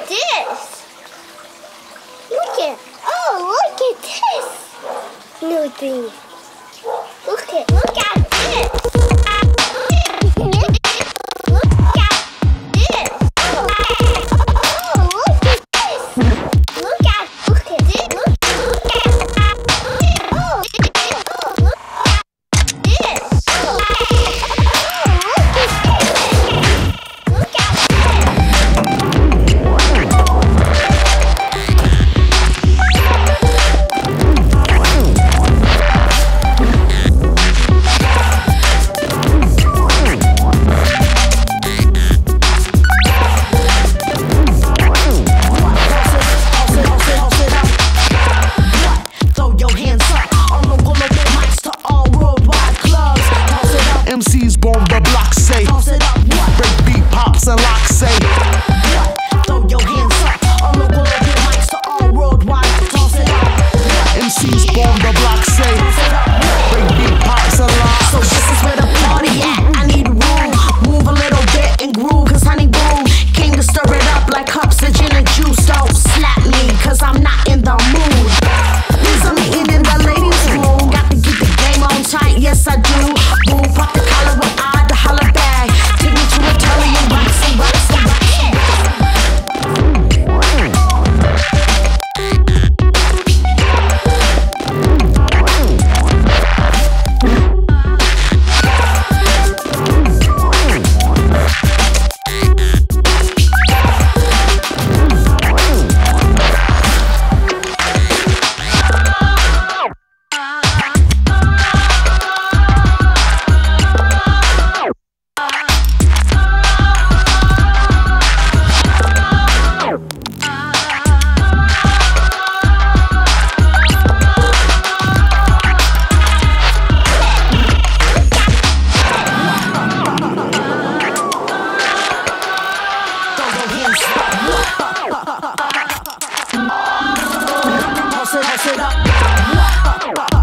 this. Look at this new thing. Look at this. Look at this. MCs bomb the block, say break beat pops and locks, say throw your hands up. All the global mics to all worldwide. Toss it up. MCs bomb the block, say break beat pops and locks. So this is where the party at. I need room. Move a little bit and groove, cause honey boom came to stir it up like cups of gin and juice. Don't slap me, cause I'm not in the mood. Please, I'm eating in the ladies' room. Got to keep the game on tight, yes I do. Move, pop the collar with I, the holla bag. Take me to Italian Roxy, Roxy, Roxy. Toss it up.